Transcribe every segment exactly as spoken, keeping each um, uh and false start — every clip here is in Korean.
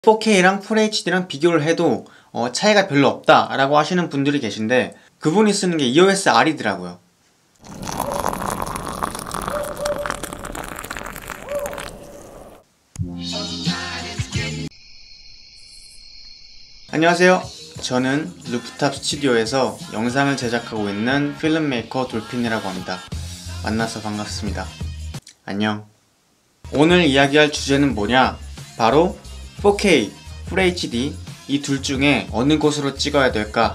포케이랑 풀에이치디랑 비교를 해도 어, 차이가 별로 없다 라고 하시는 분들이 계신데, 그분이 쓰는 게 이오에스 알이더라고요. 안녕하세요. 저는 루프탑 스튜디오에서 영상을 제작하고 있는 필름메이커 돌핀이라고 합니다. 만나서 반갑습니다. 안녕. 오늘 이야기할 주제는 뭐냐? 바로 포케이, 풀에이치디 이 둘 중에 어느 곳으로 찍어야 될까?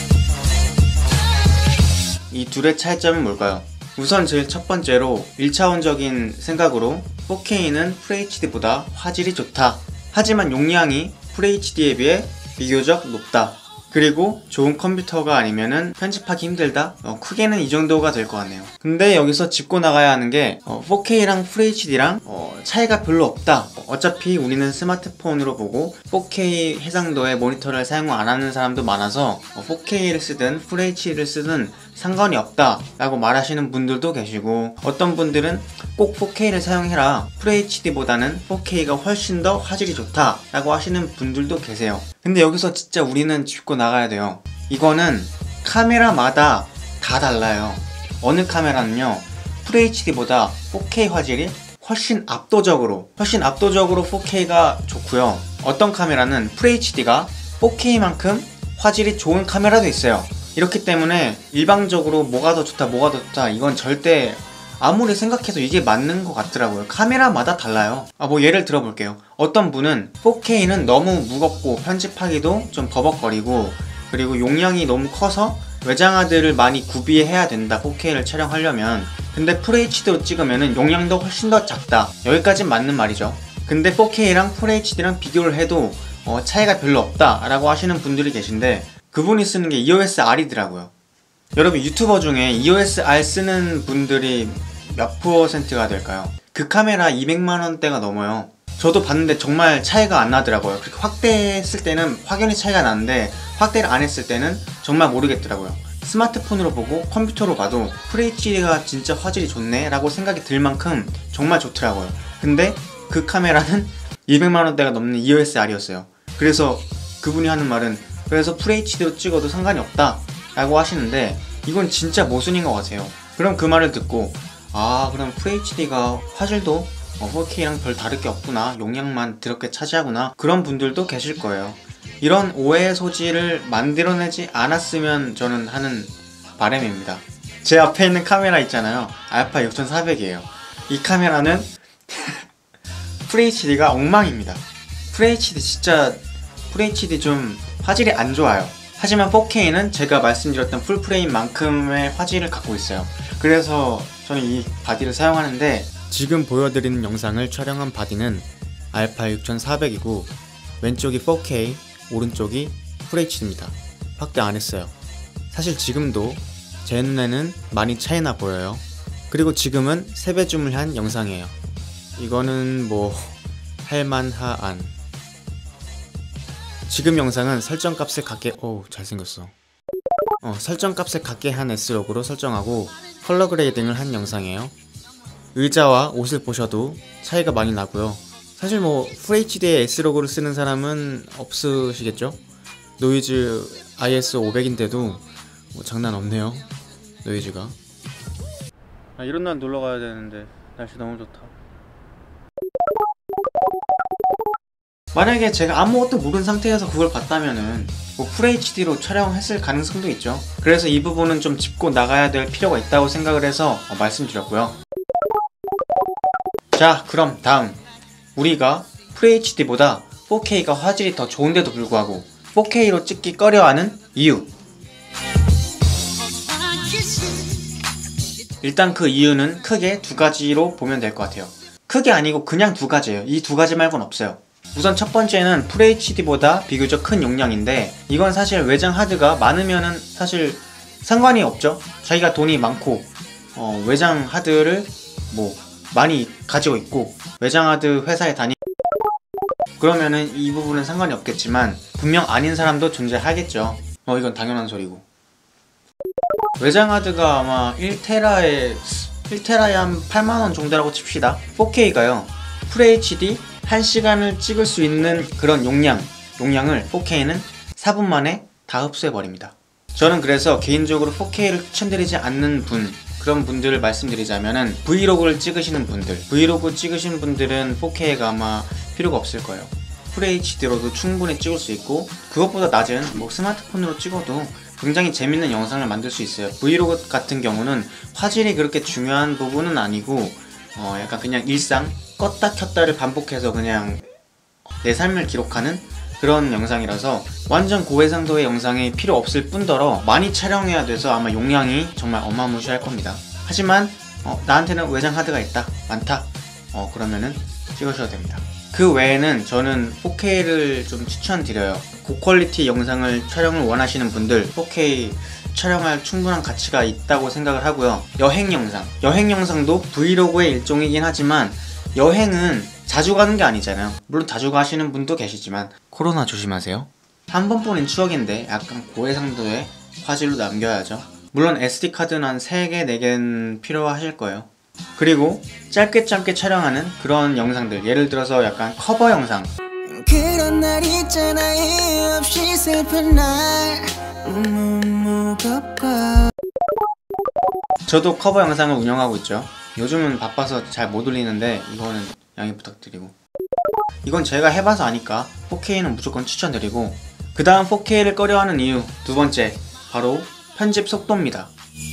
이 둘의 차이점은 뭘까요? 우선 제일 첫 번째로 일 차원적인 생각으로 포케이는 풀에이치디보다 화질이 좋다. 하지만 용량이 풀에이치디에 비해 비교적 높다. 그리고 좋은 컴퓨터가 아니면은 편집하기 힘들다? 어, 크게는 이 정도가 될 것 같네요. 근데 여기서 짚고 나가야 하는 게 어, 포케이랑 풀에이치디랑 어, 차이가 별로 없다. 어차피 우리는 스마트폰으로 보고 포케이 해상도의 모니터를 사용 안 하는 사람도 많아서 어, 포케이를 쓰든 풀에이치디를 쓰든 상관이 없다 라고 말하시는 분들도 계시고, 어떤 분들은 꼭 포케이를 사용해라, 풀에이치디보다는 포케이가 훨씬 더 화질이 좋다 라고 하시는 분들도 계세요. 근데 여기서 진짜 우리는 짚고 나가야 돼요. 이거는 카메라마다 다 달라요. 어느 카메라는요 풀에이치디보다 포케이 화질이 훨씬 압도적으로 훨씬 압도적으로 포케이가 좋고요, 어떤 카메라는 풀에이치디가 포케이만큼 화질이 좋은 카메라도 있어요. 이렇기 때문에 일방적으로 뭐가 더 좋다 뭐가 더 좋다 이건 절대 아무리 생각해도 이게 맞는 것 같더라고요. 카메라마다 달라요. 아, 뭐 예를 들어볼게요. 어떤 분은 포케이는 너무 무겁고 편집하기도 좀 버벅거리고, 그리고 용량이 너무 커서 외장하드를 많이 구비해야 된다, 포케이를 촬영하려면. 근데 풀에이치디로 찍으면 용량도 훨씬 더 작다. 여기까진 맞는 말이죠. 근데 포케이랑 풀에이치디랑 비교를 해도 어, 차이가 별로 없다 라고 하시는 분들이 계신데, 그분이 쓰는 게 이오에스 알이더라고요. 여러분, 유튜버 중에 이오에스 알 쓰는 분들이 몇 퍼센트가 될까요? 그 카메라 이백만 원대가 넘어요. 저도 봤는데 정말 차이가 안 나더라고요. 그렇게 확대했을 때는 확연히 차이가 나는데 확대를 안 했을 때는 정말 모르겠더라고요. 스마트폰으로 보고 컴퓨터로 봐도 풀에이치디가 진짜 화질이 좋네 라고 생각이 들 만큼 정말 좋더라고요. 근데 그 카메라는 이백만 원대가 넘는 이오에스 알이었어요. 그래서 그분이 하는 말은, 그래서 풀에이치디로 찍어도 상관이 없다 라고 하시는데, 이건 진짜 모순인 것 같아요. 그럼 그 말을 듣고, 아 그럼 풀에이치디가 화질도 어, 포케이랑 별 다를 게 없구나, 용량만 그렇게 차지하구나, 그런 분들도 계실 거예요. 이런 오해의 소지를 만들어내지 않았으면 저는 하는 바람입니다. 제 앞에 있는 카메라 있잖아요, 알파 육천사백이에요 이 카메라는 풀에이치디가 엉망입니다. 풀에이치디 진짜 풀에이치디 좀 화질이 안 좋아요. 하지만 포케이는 제가 말씀드렸던 풀프레임만큼의 화질을 갖고 있어요. 그래서 저는 이 바디를 사용하는데, 지금 보여드리는 영상을 촬영한 바디는 알파 육천사백이고 왼쪽이 포케이, 오른쪽이 풀에이치디입니다. 확대 안 했어요. 사실 지금도 제 눈에는 많이 차이나 보여요. 그리고 지금은 세배줌을 한 영상이에요. 이거는 뭐 할만하안. 지금 영상은 설정값을 갖게 오 잘생겼어 어, 설정값을 갖게 한 S록으로 설정하고 컬러 그레이딩을 한 영상이에요. 의자와 옷을 보셔도 차이가 많이 나고요. 사실 뭐 풀에이치디에 S록으로 쓰는 사람은 없으시겠죠? 노이즈 아이에스오 오백인데도 뭐 장난 없네요, 노이즈가. 아, 이런 날 놀러 가야 되는데 날씨 너무 좋다. 만약에 제가 아무것도 모르는 상태에서 그걸 봤다면은 뭐 풀에이치디로 촬영했을 가능성도 있죠. 그래서 이 부분은 좀 짚고 나가야 될 필요가 있다고 생각을 해서 어, 말씀드렸고요. 자, 그럼 다음, 우리가 풀에이치디보다 포케이가 화질이 더 좋은데도 불구하고 포케이로 찍기 꺼려하는 이유. 일단 그 이유는 크게 두 가지로 보면 될 것 같아요. 크게 아니고 그냥 두 가지예요. 이 두 가지 말고는 없어요. 우선 첫 번째는 풀에이치디보다 비교적 큰 용량인데, 이건 사실 외장 하드가 많으면은 사실 상관이 없죠. 자기가 돈이 많고 어, 외장 하드를 뭐 많이 가지고 있고 외장 하드 회사에 다니 그러면은 이 부분은 상관이 없겠지만, 분명 아닌 사람도 존재하겠죠. 어 이건 당연한 소리고. 외장 하드가 아마 일 테라에 일 테라에 한 팔만 원 정도라고 칩시다. 포케이가요 풀에이치디 한 시간을 찍을 수 있는 그런 용량, 용량을 포케이는 사 분 만에 다 흡수해버립니다. 저는 그래서 개인적으로 포케이를 추천드리지 않는 분, 그런 분들을 말씀드리자면은 브이로그를 찍으시는 분들, 브이로그 찍으신 분들은 포케이가 아마 필요가 없을 거예요. 풀에이치디로도 충분히 찍을 수 있고, 그것보다 낮은 뭐 스마트폰으로 찍어도 굉장히 재밌는 영상을 만들 수 있어요. 브이로그 같은 경우는 화질이 그렇게 중요한 부분은 아니고 어 약간 그냥 일상 껐다 켰다를 반복해서 그냥 내 삶을 기록하는 그런 영상이라서 완전 고해상도의 영상이 필요 없을 뿐더러 많이 촬영해야 돼서 아마 용량이 정말 어마무시할 겁니다. 하지만 어, 나한테는 외장 하드가 있다, 많다, 어, 그러면은 찍으셔도 됩니다. 그 외에는 저는 포케이를 좀 추천드려요. 고퀄리티 영상을 촬영을 원하시는 분들 포케이 촬영할 충분한 가치가 있다고 생각을 하고요. 여행 영상, 여행 영상도 브이로그의 일종이긴 하지만 여행은 자주 가는 게 아니잖아요. 물론 자주 가시는 분도 계시지만 코로나 조심하세요. 한 번뿐인 추억인데 약간 고해상도의 화질로 남겨야죠. 물론 에스디카드는 한 세 개, 네 개는 필요하실 거예요. 그리고 짧게 짧게 촬영하는 그런 영상들, 예를 들어서 약간 커버 영상, 그런 날 있잖아, 없이 슬픈 날 무겁고. 저도 커버 영상을 운영하고 있죠. 요즘은 바빠서 잘 못 올리는데 이거는 양해 부탁드리고, 이건 제가 해봐서 아니까 포케이는 무조건 추천드리고, 그 다음 포케이를 꺼려하는 이유 두 번째, 바로 편집 속도입니다.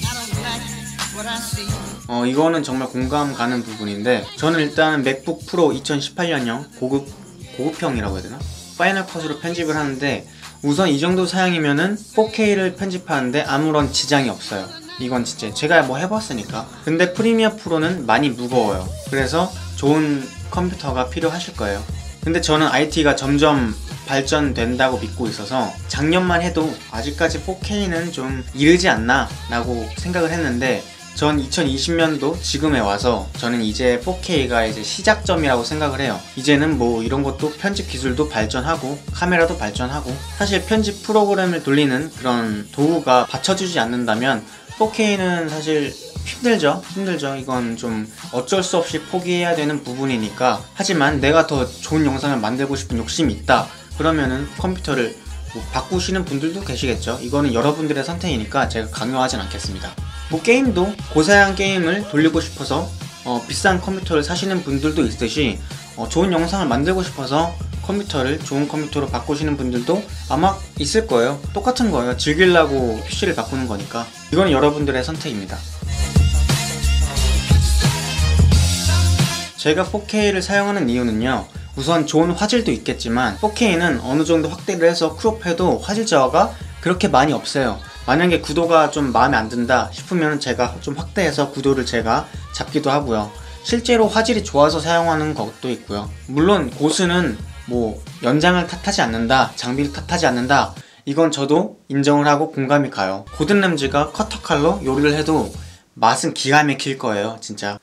어 이거는 정말 공감 가는 부분인데, 저는 일단 맥북 프로 이천십팔 년형 고급, 고급형이라고 해야 되나? 파이널 컷으로 편집을 하는데, 우선 이 정도 사양이면은 포케이를 편집하는데 아무런 지장이 없어요. 이건 진짜 제가 뭐 해봤으니까. 근데 프리미어 프로는 많이 무거워요. 그래서 좋은 컴퓨터가 필요하실 거예요. 근데 저는 아이티가 점점 발전된다고 믿고 있어서 작년만 해도 아직까지 포케이는 좀 이르지 않나 라고 생각을 했는데, 전 이천이십 년도 지금에 와서 저는 이제 포케이가 이제 시작점이라고 생각을 해요. 이제는 뭐 이런 것도 편집 기술도 발전하고 카메라도 발전하고, 사실 편집 프로그램을 돌리는 그런 도구가 받쳐주지 않는다면 포케이는 사실 힘들죠. 힘들죠. 이건 좀 어쩔 수 없이 포기해야 되는 부분이니까. 하지만 내가 더 좋은 영상을 만들고 싶은 욕심이 있다, 그러면은 컴퓨터를 뭐 바꾸시는 분들도 계시겠죠. 이거는 여러분들의 선택이니까 제가 강요하진 않겠습니다. 뭐 게임도 고사양 게임을 돌리고 싶어서 어, 비싼 컴퓨터를 사시는 분들도 있듯이 어, 좋은 영상을 만들고 싶어서 컴퓨터를 좋은 컴퓨터로 바꾸시는 분들도 아마 있을 거예요. 똑같은 거예요. 즐기려고 피시를 바꾸는 거니까. 이건 여러분들의 선택입니다. 제가 포케이를 사용하는 이유는요, 우선 좋은 화질도 있겠지만 포케이는 어느 정도 확대를 해서 크롭해도 화질 저하가 그렇게 많이 없어요. 만약에 구도가 좀 마음에 안 든다 싶으면 제가 좀 확대해서 구도를 제가 잡기도 하고요. 실제로 화질이 좋아서 사용하는 것도 있고요. 물론 고수는 뭐 연장을 탓하지 않는다, 장비를 탓하지 않는다, 이건 저도 인정을 하고 공감이 가요. 고든 램지가 커터 칼로 요리를 해도 맛은 기가 막힐 거예요, 진짜.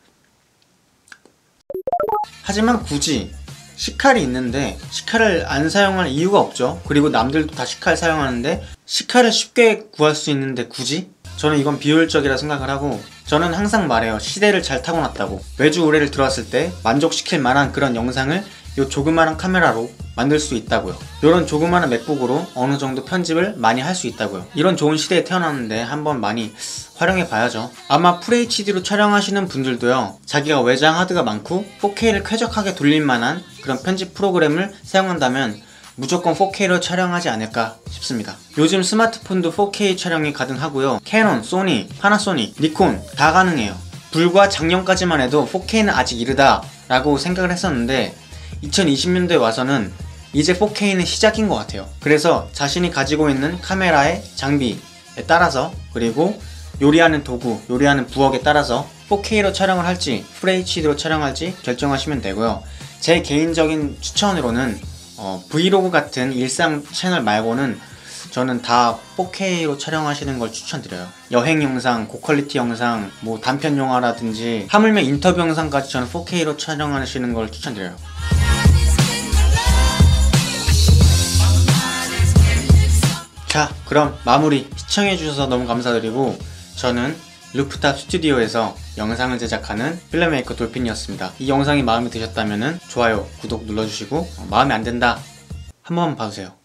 하지만 굳이 시칼이 있는데 시칼을 안 사용할 이유가 없죠. 그리고 남들도 다 시칼 사용하는데 시칼을 쉽게 구할 수 있는데 굳이? 저는 이건 비효율적이라 생각을 하고, 저는 항상 말해요. 시대를 잘 타고났다고. 외주 의뢰를 들어왔을 때 만족시킬 만한 그런 영상을 요 조그마한 카메라로 만들 수 있다고요. 요런 조그마한 맥북으로 어느 정도 편집을 많이 할 수 있다고요. 이런 좋은 시대에 태어났는데 한번 많이 활용해 봐야죠. 아마 풀에이치디로 촬영하시는 분들도요, 자기가 외장 하드가 많고 포케이를 쾌적하게 돌릴 만한 그런 편집 프로그램을 사용한다면 무조건 포케이로 촬영하지 않을까 싶습니다. 요즘 스마트폰도 포케이 촬영이 가능하고요. 캐논, 소니, 파나소닉, 니콘 다 가능해요. 불과 작년까지만 해도 포케이는 아직 이르다 라고 생각을 했었는데, 이천이십 년도에 와서는 이제 포케이는 시작인 것 같아요. 그래서 자신이 가지고 있는 카메라의 장비에 따라서, 그리고 요리하는 도구, 요리하는 부엌에 따라서 포케이로 촬영을 할지 풀에이치디로 촬영할지 결정하시면 되고요. 제 개인적인 추천으로는 어, 브이로그 같은 일상 채널 말고는 저는 다 포케이로 촬영하시는 걸 추천드려요. 여행 영상, 고퀄리티 영상, 뭐 단편 영화라든지 하물며 인터뷰 영상까지 저는 포케이로 촬영하시는 걸 추천드려요. 자, 그럼 마무리. 시청해주셔서 너무 감사드리고 저는 루프탑 스튜디오에서 영상을 제작하는 필름메이커 돌핀이었습니다. 이 영상이 마음에 드셨다면 좋아요, 구독 눌러주시고 마음에 안 든다 한 번만 봐주세요.